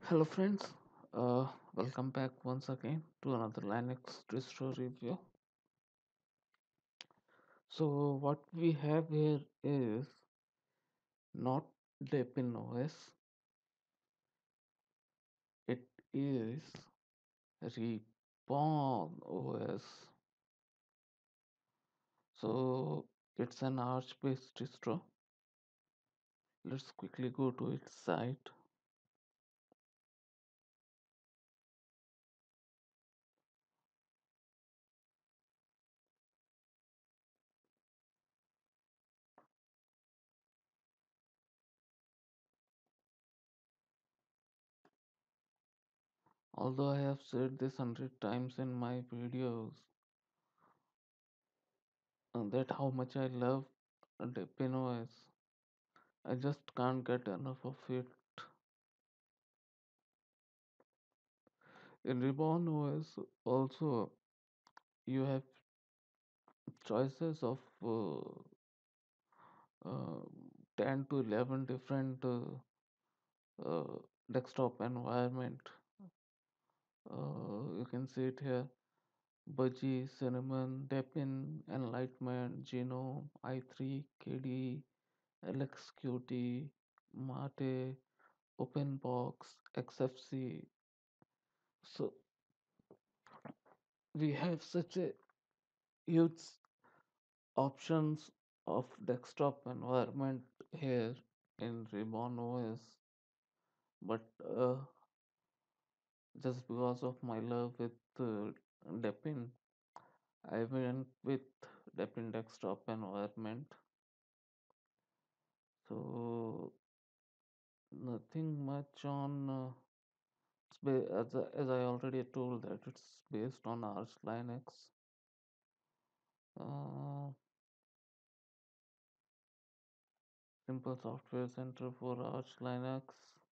Hello, friends. Welcome back once again to another Linux distro review. So, what we have here is not Deepin OS, it is Reborn OS. So, it's an Arch based distro. Let's quickly go to its site. Although I have said this 100 times in my videos, that how much I love Deepin OS, I just can't get enough of it. In Reborn OS, also you have choices of uh, 10 to 11 different uh, desktop environment. You can see it here: Budgie, Cinnamon, Deepin, Enlightenment, Genome, i3, KDE, LXQT, Mate, OpenBox, XFC. So we have such a huge options of desktop environment here in Reborn OS, but just because of my love with Deepin, I went with Deepin desktop environment. So nothing much on. As I already told that it's based on Arch Linux. Uh, Simple Software Center for Arch Linux.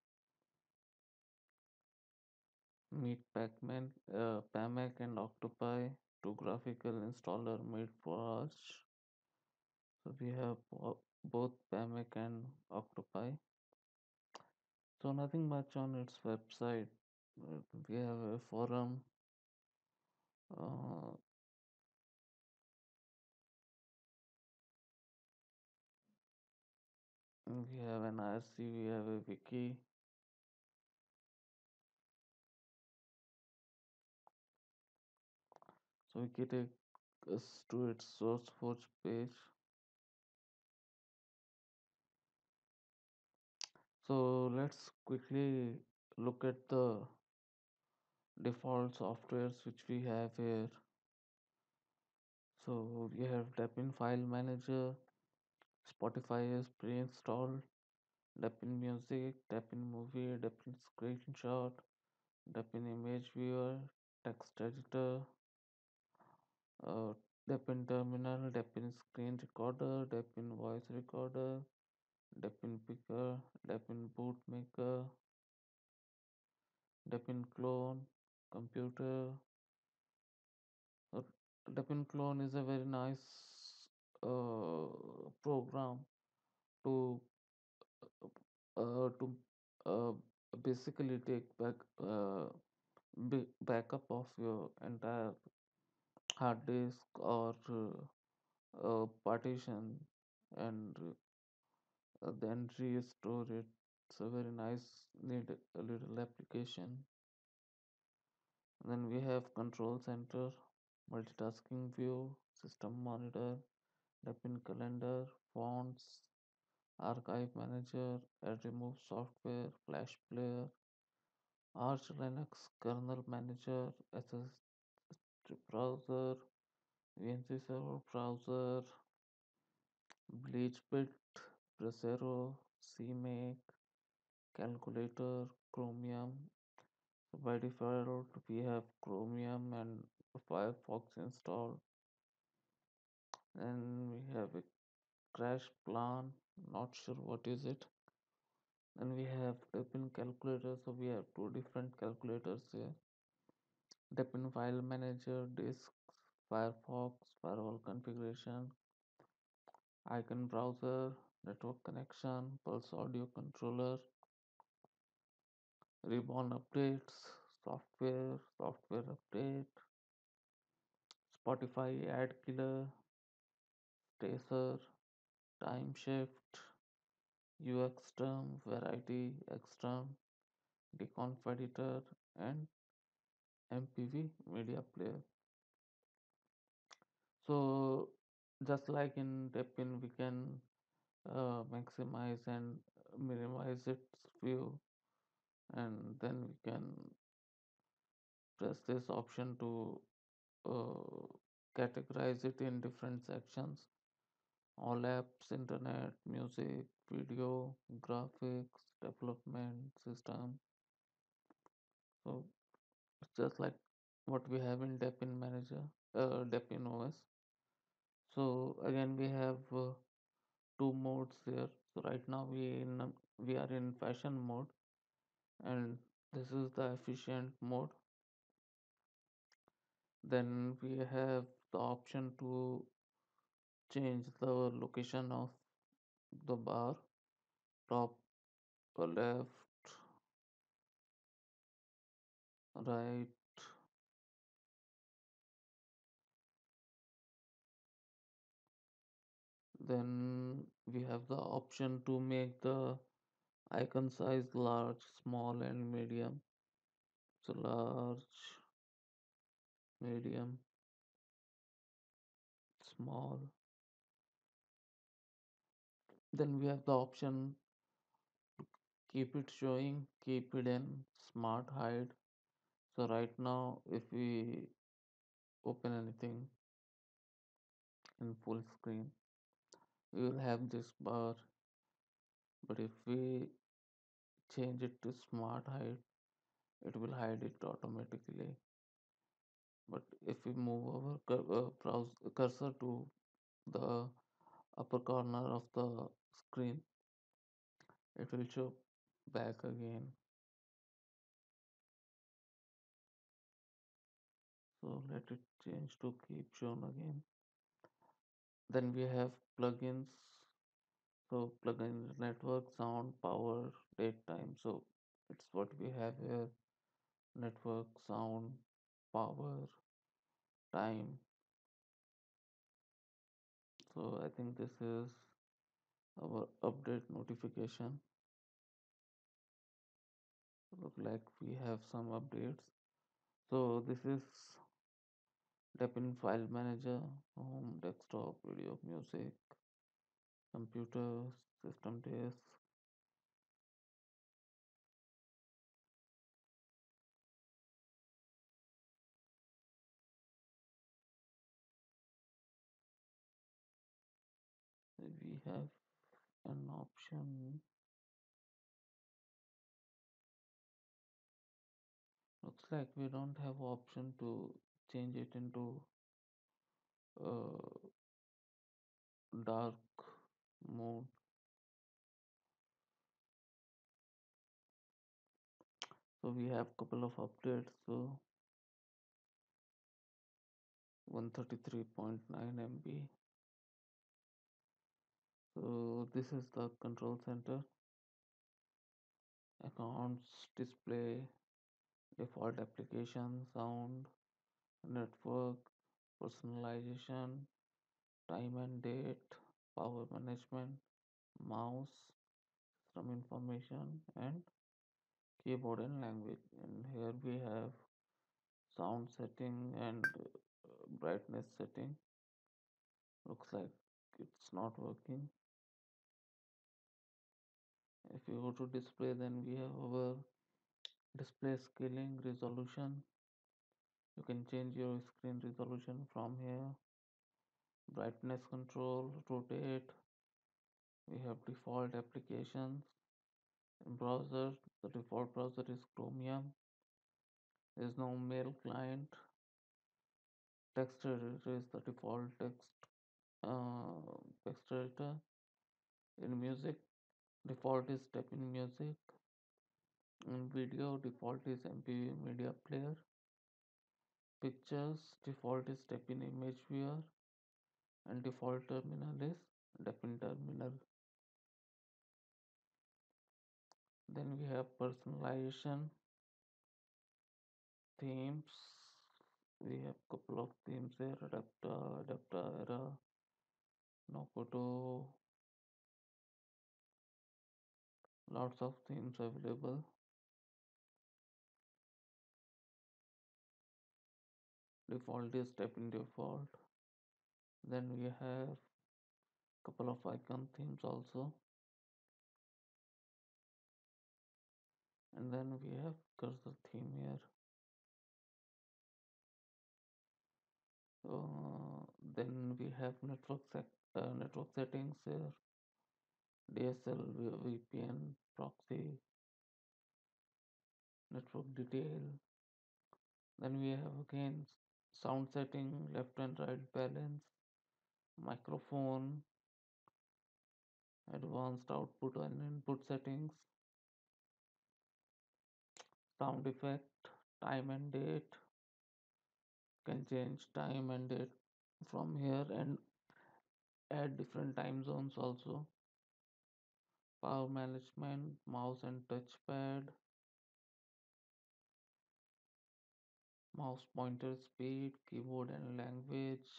Meet Pacman, Pamac and Octopi, two graphical installer made for Arch. So we have both Pamac and Octopi. So nothing much on its website. We have a forum. Uh, we have an IRC. We have a wiki. So wiki takes us to its SourceForge page. So let's quickly look at the default softwares which we have here. So we have Deepin File Manager, Spotify is pre-installed, Deepin Music, Deepin Movie, Deepin Screenshot, Deepin Image Viewer, Text Editor, uh, Deepin Terminal, Deepin Screen Recorder, Deepin Voice Recorder, Deepin Picker, Deepin Bootmaker, Deepin Clone, Computer. Uh, Deepin Clone is a very nice program to to uh, basically take backup of your entire hard disk or partition and then restore it. It's a very nice need a little application. Then we have control center, multitasking view, system monitor, Deepin calendar, fonts, archive manager, add remove software, flash player, Arch Linux kernel manager, SSH browser, VNC server browser, BleachBit, Brasero, CMake, calculator, Chromium. So by default, we have Chromium and Firefox installed. Then we have a crash plan, not sure what is it. Then we have Deepin calculator, so we have two different calculators here. Deepin file manager, disks, Firefox, firewall configuration, icon browser, network connection, pulse audio controller. Reborn updates, software update, Spotify ad killer, tracer, time shift, UX term, variety, xterm, deconf editor, and MPV media player. So just like in Depin, we can maximize and minimize its view, and then we can press this option to uh, categorize it in different sections: all apps, internet, music, video, graphics, development, system. So it's just like what we have in Depin Manager, Depin OS. So again, we have two modes here. So right now we are in fashion mode, and this is the efficient mode. Then we have the option to change the location of the bar, top, left, right. Then we have the option to make the icon size large, small, and medium. So large, medium, small. Then we have the option keep it showing, keep hidden, smart hide. So right now, if we open anything in full screen, we will have this bar. But if we change it to smart hide, it will hide it automatically. But if we move our cursor to the upper corner of the screen, it will show back again. So let it change to keep shown again. Then we have plugins. So plugin network, sound, power, date, time. So it's what we have here: network, sound, power, time. So I think this is our update notification. Look like we have some updates. So this is Depin File Manager, home, desktop, video, music, computer, system disk. We have an option. Looks like we don't have option to change it into uh, dark mode. So we have couple of updates. So 133.9 MB. So this is the control center. Accounts, display, default application, sound, network, personalization, time and date, power management, mouse, some information, and keyboard and language. And here we have sound setting and brightness setting. Looks like it's not working. If you go to display, then we have our display scaling resolution. You can change your screen resolution from here. Brightness control, rotate. We have default applications. In browser, the default browser is Chromium. There is no mail client. Text editor is the default text editor. In music, default is Stepin Music. In video, default is MPV Media Player. Pictures, default is Stepin Image Viewer. And default terminal is Depin Terminal. Then we have personalization, themes. We have couple of themes here: Adaptera, Nokoto, lots of themes available. Default is step in default. Then we have couple of icon themes also, and then we have cursor theme here. Then we have network settings here, DSL, VPN, proxy, network detail. Then we have again sound setting, left and right balance, microphone, advanced output and input settings, sound effect, time and date. Can change time and date from here and add different time zones also. Power management, mouse and touchpad, mouse pointer speed, keyboard and language,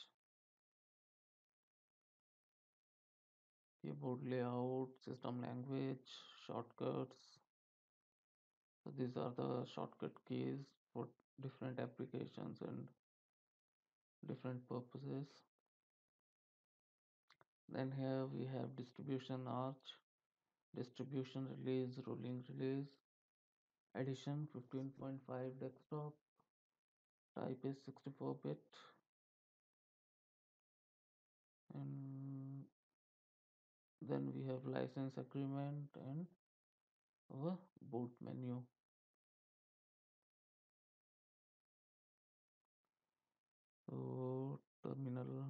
keyboard layout, system language, shortcuts. So these are the shortcut keys for different applications and different purposes. Then here we have distribution arch, distribution release, rolling release, edition 15.5 desktop, type is 64-bit, and then we have license agreement and our boot menu. So terminal,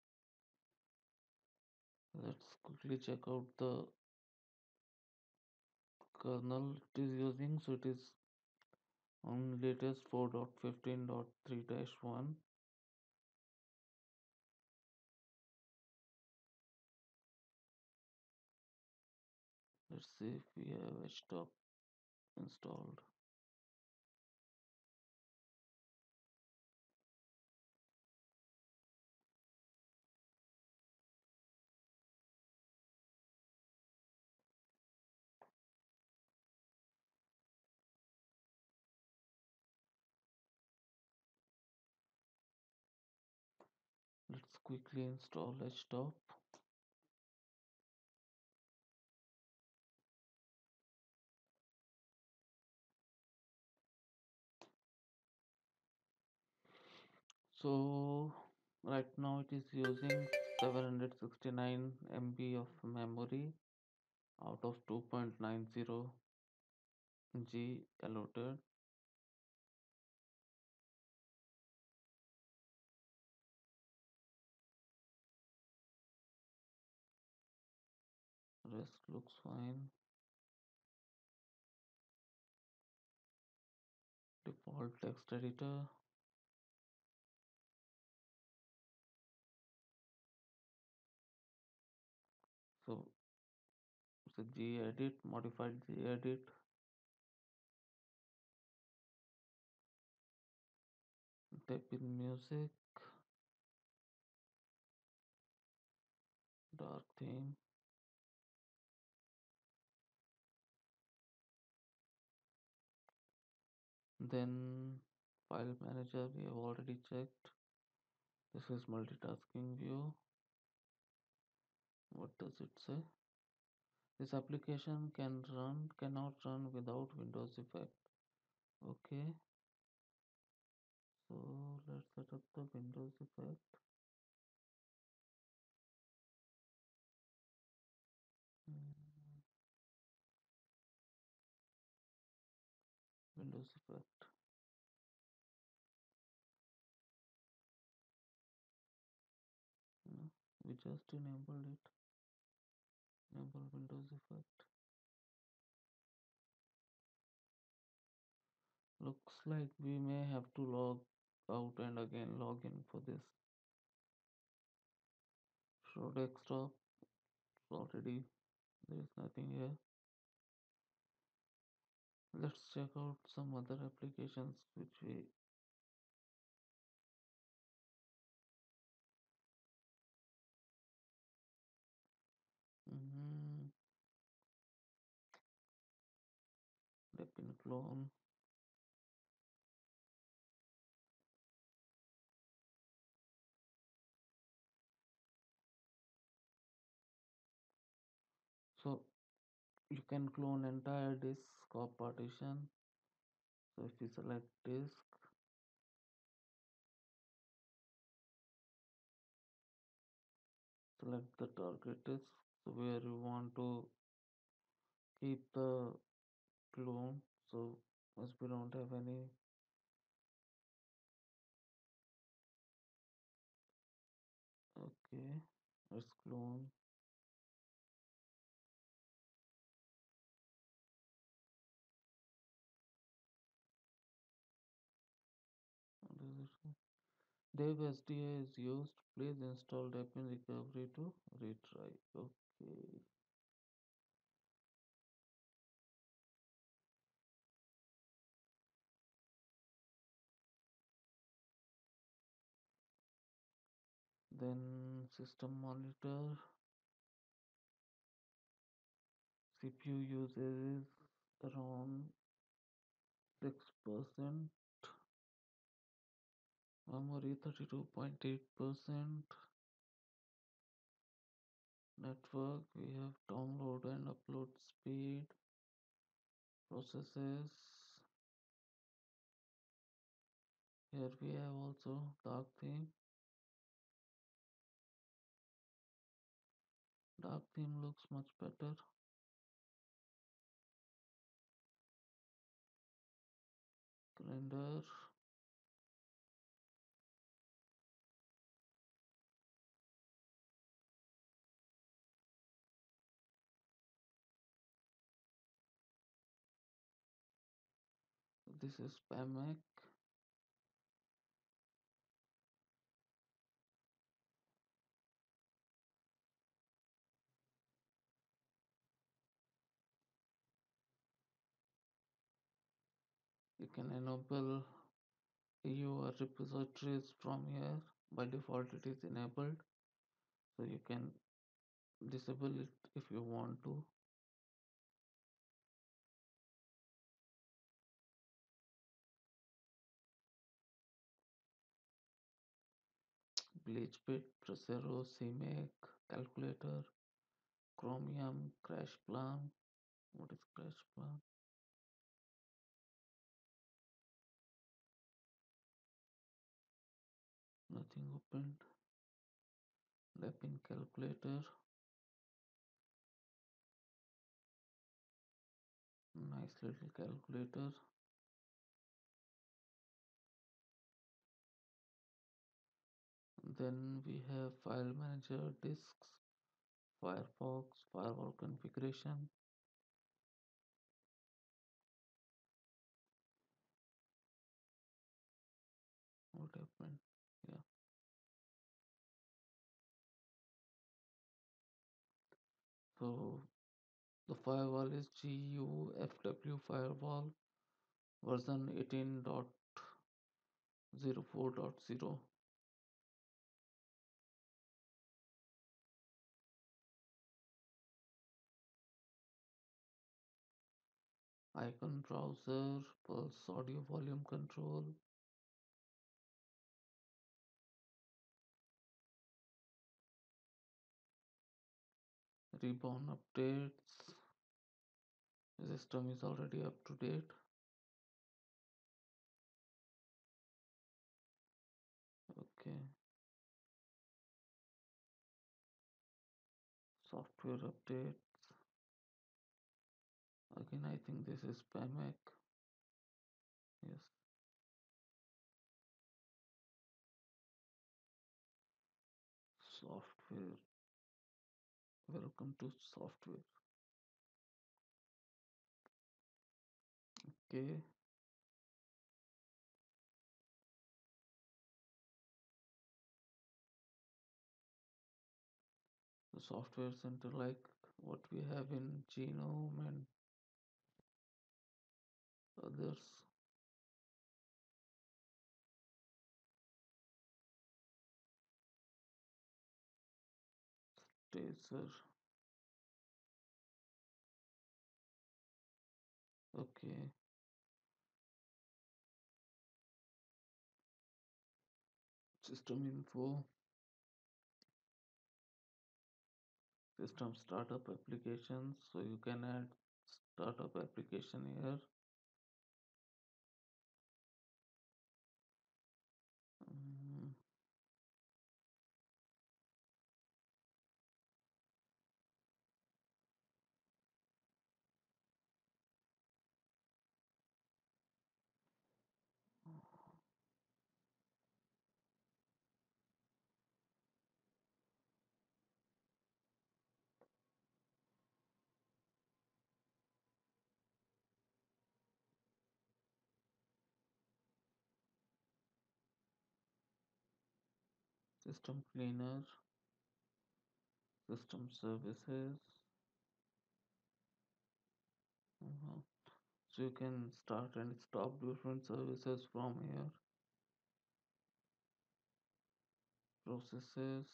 let's quickly check out the kernel it is using. So it is on latest 4.15.3-1. Let's see if we have HTOP installed. Let's quickly install HTOP. So right now it is using 769 MB of memory out of 2.90 G allotted. Rest looks fine. Default text editor. So it's a gedit, modified gedit. Type in music, dark theme. Then file manager we have already checked. This is multitasking view. What does it say? This application cannot run without Windows effect. Okay, so let's set up the Windows effect. Mm, Windows effect. No, we just enabled it. Enable Windows effect. Looks like we may have to log out and again log in for this. Show desktop already. There is nothing here. Let's check out some other applications which we mm, Repin clone. So you can clone entire disk of partition. So if you select disk, select the target disk, so where you want to keep the clone. So as we don't have any, okay, let's clone. What is it? Dev SDA is used. Please install Debian recovery to retry. Okay. Then system monitor. CPU usage is around 6%. Memory 32.8%. Network, we have download and upload speed. Processes. Here we have also dark theme. Dark theme looks much better. Calendar. This is PAMAC. You can enable EUR repositories from here. By default, it is enabled, so you can disable it if you want to. BleachBit, Tracero, CMake, Calculator, Chromium, Crash Plan. What is Crash Plan? Nothing opened. Lapin Calculator. Nice little calculator. Then we have File Manager, Disks, Firefox, Firewall Configuration. What happened? Yeah. So the firewall is GUFW firewall version 18.04.0. Icon browser, pulse audio volume control, rebound updates. The system is already up to date. Okay. Software updates. Again, I think this is PAMAC. Yes. Software. Welcome to software. Okay. The software center like what we have in Genome and others. Tracer. Okay. System info. System startup applications. So you can add startup application here. Mm, system cleaner. System services. uh So you can start and stop different services from here. Processes.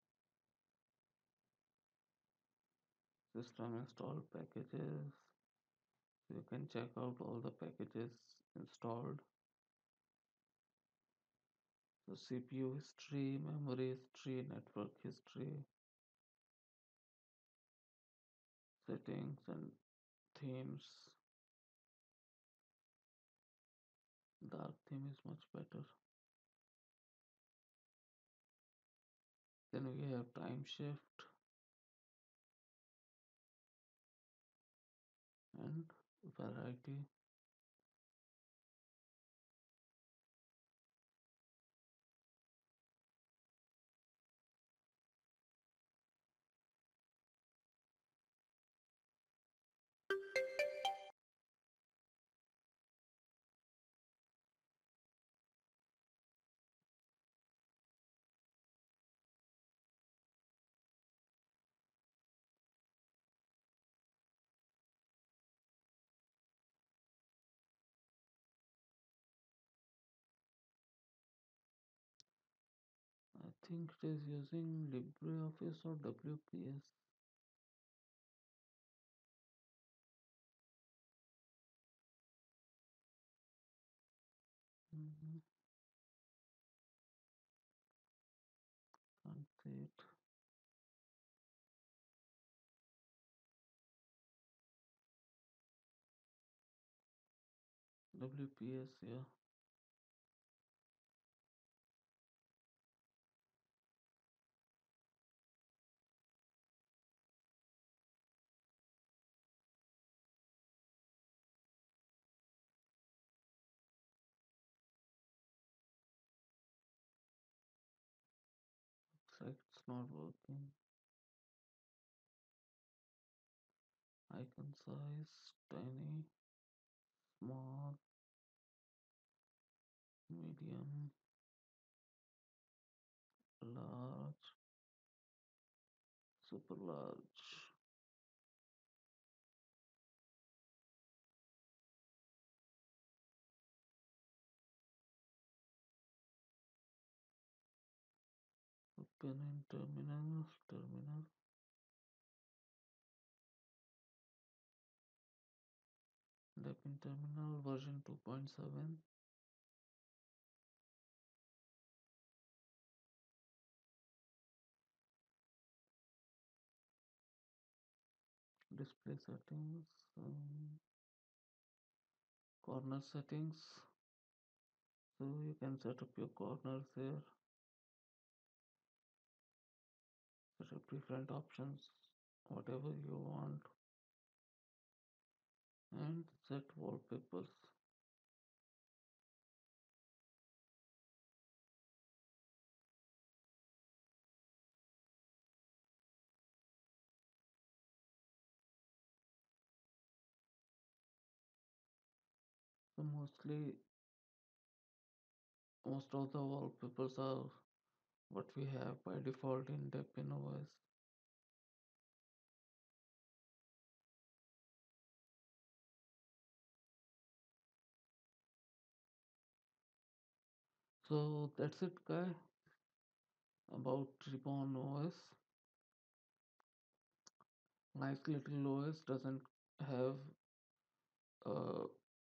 System install packages. So you can check out all the packages installed. So CPU history, memory history, network history, settings and themes. Dark theme is much better. Then we have time shift and variety. I think it is using LibreOffice or WPS. Mhm, can't say it. WPS, yeah. Looks like it's not working. Icon size, tiny, small, medium, large, super large. Open in terminal, terminal. Debian terminal version 2.7. Display settings, corner settings. So you can set up your corners here, set up different options, whatever you want, and set wallpapers. So most of the wallpapers are what we have by default in Debian OS. So that's it, guy, about Reborn OS. Nice little OS doesn't have uh,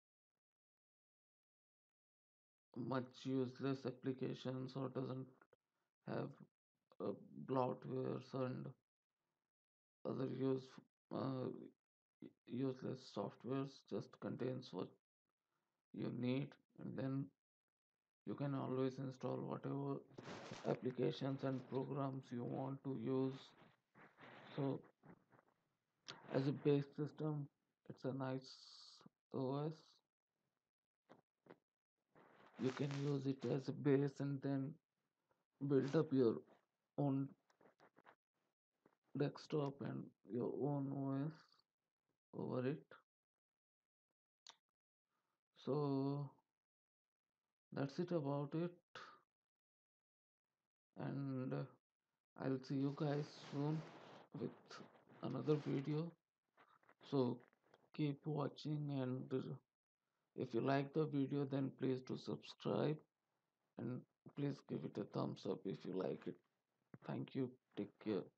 much useless applications or doesn't have uh, bloatwares and other uh, useless softwares. Just contains what you need, and then you can always install whatever applications and programs you want to use. So as a base system, it's a nice OS. You can use it as a base and then build up your own desktop and your own OS over it. So that's it about it, and I'll see you guys soon with another video. So keep watching, and if you like the video, then please do subscribe and please give it a thumbs up if you like it. Thank you. Take care.